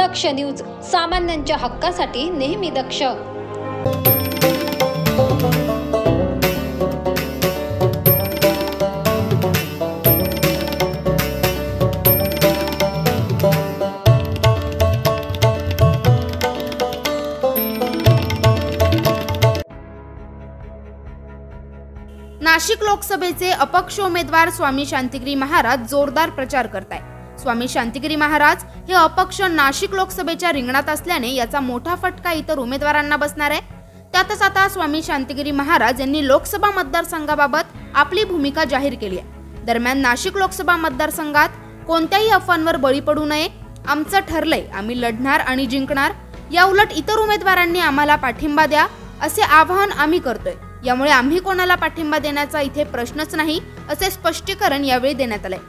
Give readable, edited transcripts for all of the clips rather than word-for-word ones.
दक्ष news, सामान्यांच्या हक्कासाठी नेहमी दक्ष। नाशिक लोकसभेचे अपक्ष उमेदवार स्वामी शांतिगिरी महाराज जोरदार प्रचार करताय। स्वामी शांतिगिरी महाराज हे अपक्ष नाशिक लोकसभेच्या रिंगणात असल्याने याचा मोठा फटका इतर उमेदवारांना बसणार आहे। त्यातच आता स्वामी शांतिगिरी महाराज यांनी लोकसभा मतदारसंघाबाबत आपली भूमिका जाहीर केली आहे। दरम्यान नाशिक लोकसभा मतदारसंघात कोणत्याही अफवांवर बळी पडू नये, आमचं ठरलंय, आम्ही लढणार आणि जिंकणार, या उलट इतर उमेदवारांनी आम्हाला पाठिंबा द्या असे आवाहन आम्ही करतोय। यामुळे आम्ही कोणाला पाठिंबा देण्याचा इथे प्रश्नच नाही असे स्पष्टीकरण यावेळी देण्यात आले।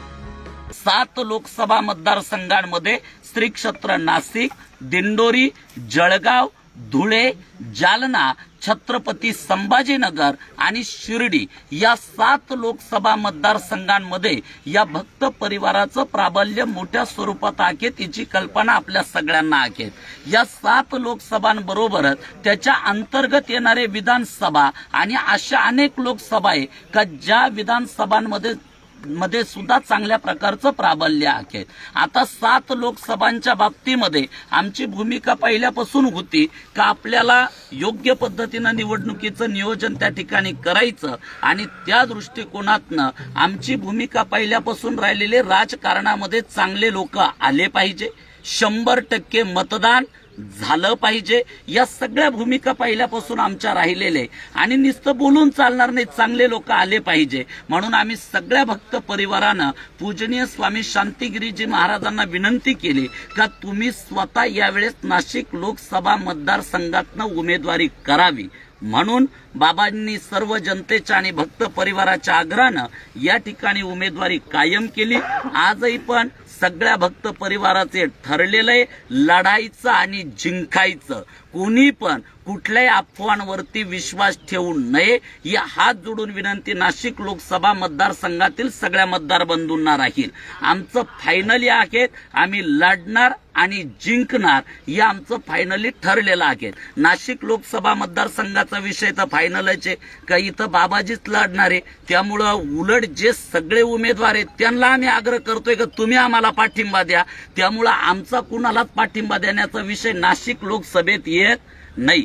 7 लोकसभा मतदारसंघांमध्ये श्री क्षेत्र नाशिक, दिंडोरी, जळगाव, धुळे, जालना, छत्रपती संभाजीनगर आणि शिर्डी या 7 लोकसभा मतदारसंघांमध्ये या भक्त परिवाराचं प्राबल्य मोठ्या स्वरूपात आहे। तिची कल्पना आपल्या सगळ्यांना आहे। या 7 लोकसभांबरोबरच त्याच्या अंतर्गत येणारे विधानसभा आणि अशा अनेक लोकसभा आहे का ज्या विधानसभांमध्ये सुद्धा चांगल्या प्रकारचं प्राबल्य आहे। आता 7 लोकसभांच्या बाबतीमध्ये आमची भूमिका पहिल्यापासून होती का आपल्याला योग्य पद्धतीने निवडणुकीचं नियोजन त्या ठिकाणी करायचं आणि त्या दृष्टिकोनातनं आमची भूमिका पहिल्यापासून राहिलेले राजकारणामध्ये चांगले लोक आले पाहिजे, 100% मतदान झालं पाहिजे, या सगळ्या भूमिका पहिल्यापासून आमच्या राहिलेले आणि नुसतं बोलून चालणार नाही, चांगले लोक आले पाहिजे। म्हणून आम्ही सगळ्या भक्त परिवारानं पूजनीय स्वामी शांतिगिरीजी महाराजांना विनंती केली का तुम्ही स्वतः यावेळेस नाशिक लोकसभा मतदारसंघातनं उमेदवारी करावी। म्हणून बाबांनी सर्व जनतेच्या आणि भक्त परिवाराच्या आग्रहानं या ठिकाणी उमेदवारी कायम केली। आजही पण सगळ्या भक्त परिवाराचे ठरलेलं आहे लढायचं आणि जिंकायचं। कोणी पण कुठल्याही अफवांवरती विश्वास ठेवू नये ही हात जोडून विनंती नाशिक लोकसभा मतदारसंघातील सगळ्या मतदार बंधूंना राहील। आमचं फायनली आहे, आम्ही लढणार आणि जिंकणार, हे आमचं फायनली ठरलेलं आहे। नाशिक लोकसभा मतदारसंघाचा विषय तर फायनलच आहे का इथं बाबाजीच लढणार आहे। त्यामुळं उलट जे सगळे उमेदवार आहेत त्यांना आम्ही आग्रह करतोय की तुम्ही आम्हाला पाठिंबा द्या। त्यामुळं आमचा कुणालाच पाठिंबा देण्याचा विषय नाशिक लोकसभेत येत नाही।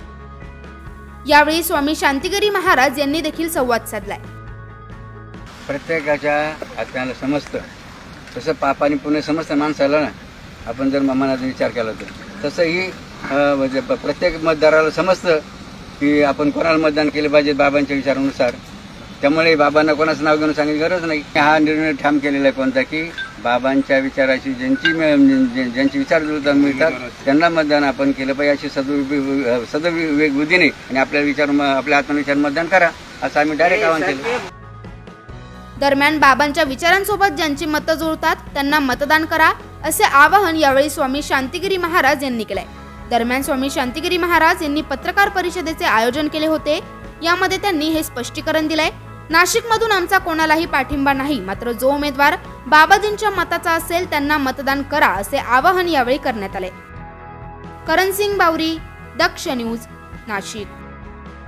यावेळी स्वामी शांतिगिरी महाराज यांनी देखील संवाद साधलाय। प्रत्येकाच्या आत्म्याला समजतं, तसं पाप आणि पुण्य समजतं माणसाला ना। आपण जर मनाचा विचार केला तर तसंही प्रत्येक मतदाराला समजतं की आपण कोणाला मतदान केले पाहिजे बाबांच्या विचारानुसार। त्यामुळे बाबांना कोणाचं नाव घेऊन सांगायची गरज नाही। हा निर्णय ठाम केलेला आहे कोणता की बाबांच्या विचाराशी ज्यांची विचार जुळतात मिळतात त्यांना मतदान आपण केलं पाहिजे अशी सदविवेकबुद्धीने आणि आपल्या आत्मविचार मतदान करा असं आम्ही डायरेक्ट आवाहन केलं। दरम्यान बाबांच्या विचारांसोबत ज्यांची मतं जुळतात त्यांना मतदान करा असे आवाहन यावेळी स्वामी शांतिगिरी महाराज यांनी केले। दरम्यान स्वामी शांतिगिरी महाराज यांनी पत्रकार परिषदेचे आयोजन केले होते। यामध्ये त्यांनी हे स्पष्टीकरण दिलंय, नाशिकमधून आमचा कोणालाही पाठिंबा नाही, मात्र जो उमेदवार बाबाजींच्या मताचा असेल त्यांना मतदान करा असे आवाहन यावेळी करण्यात आले। करण सिंग बावरी, दक्ष न्यूज, नाशिक।